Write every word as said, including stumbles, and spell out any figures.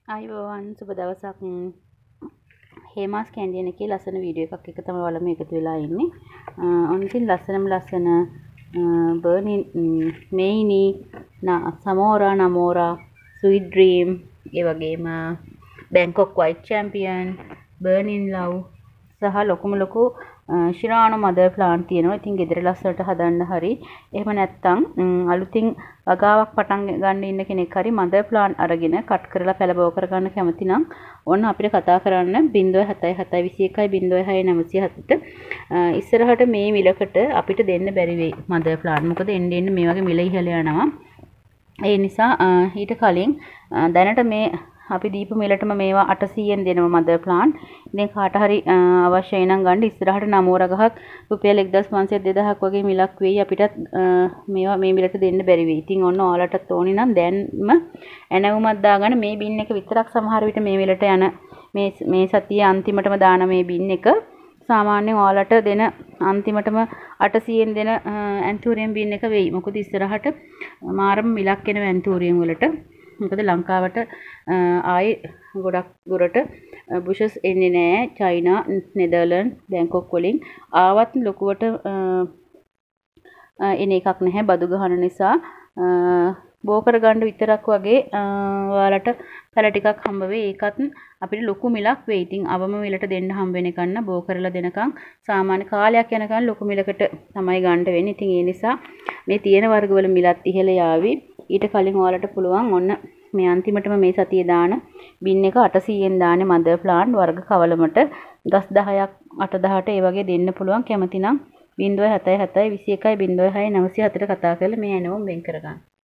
අයිබෝවන් සුබ දවසක්. හේමාස් කැන්ඩියන් එකේ ලස්සන වීඩියෝ එකක් එක තමයි ඔයාලම එකතු වෙලා ඉන්නේ. ඔන්න ඉතින් ලස්සනම ලස්සන බර්නින් මේනි සමෝරා නමෝරා ස්වීට් ඩ්‍රීම් ඒ වගේම Bangkok white champion burning love සහ ලොකුම ලොකු ශිරානෝ මදර් ප්ලාන්ට් තියෙනවා. ඉතින් ගෙදර ලස්සනට හදන්න හරි එහෙම නැත්නම් අලුතින් වගාවක් පටන් ගන්න ඉන්න කෙනෙක් හරි මදර් ප්ලාන්ට් අරගෙන කට් කරලා පැලබව කර ගන්න කැමති නම් ඔන්න අපිට කතා කරන්න zero seven seven seven විසි එකයි zero six nine zero seven ඉස්සරහට මේ මිලකට අපිට දෙන්න බැරි වෙයි මදර් ප්ලාන්ට්. මොකද එන්න එන්න මේ වගේ මිල ඉහළ යනවා. ඒ නිසා ඊට කලින් දැනට මේ අපි දීපු මිලටම මේවා eight hundred ෙන් දෙනවා මදර් ප්ලාන්ට්. ඉතින් කාට හරි අවශ්‍යයි නම් ගන්න. ඉස්සරහට නමෝර ගහක් රුපියල් one thousand five hundred two thousand වගේ මිලක් වෙයි. අපිටත් මේවා මේ මිලට දෙන්න බැරි වෙයි. ඉතින් ඔන්න ඔයාලටත් ඕනි නම් දැන්ම ඇනවුමක් දාගන්න. මේ බින් එක විතරක් සමහර විට මේ මිලට යන මේ මේ සතියේ අන්තිමටම දාන මේ බින් එක සාමාන්‍යයෙන් ඔයාලට දෙන අන්තිමටම eight hundred ෙන් දෙන ඇන්තූරියම් බින් එක වෙයි. මොකද ඉස්සරහට මාරම මිලක් එන ඇන්තූරියම් වලට. මොකද ලංකාවට ආයේ ගොඩක් දුරට බුෂස් එන්නේ නැහැ. චයිනා, නෙදර්ලන්ඩ්, බැංකොක් වලින් ආවත් ලොකුවට එන එකක් නැහැ බදු ගහන නිසා. බෝ කර ගන්න විතරක් වගේ ඔයාලට පැල ටිකක් හම්බ වෙයි. ඒකත් අපිට ලොකු මිලක් වෙයි. ඉතින් අවම මිලට දෙන්න හම්බ වෙන එක න බෝ කරලා දෙනකන් සාමාන්‍ය කාලයක් යනකන් ලොකු මිලකට තමයි ගන්න වෙන්නේ. ඉතින් ඒ නිසා මේ තියෙන වර්ගවල මිලත් ඉහළ යාවි. ඊට කලින් ඔයාලට පුළුවන් ඔන්න මේ අන්තිමටම මේ සතියේ දාන බින් එක eight hundred ෙන් දාන්නේ මදර් ප්ලාන්ට් වර්ග කවලමට දස් දහයක් අට දහට ඒ වගේ දෙන්න පුළුවන්. කැමති නම් zero seven seven විසි එකයි zero six nine zero seven කතා කරලා මේ ඇනවුම් වෙන් කරගන්න.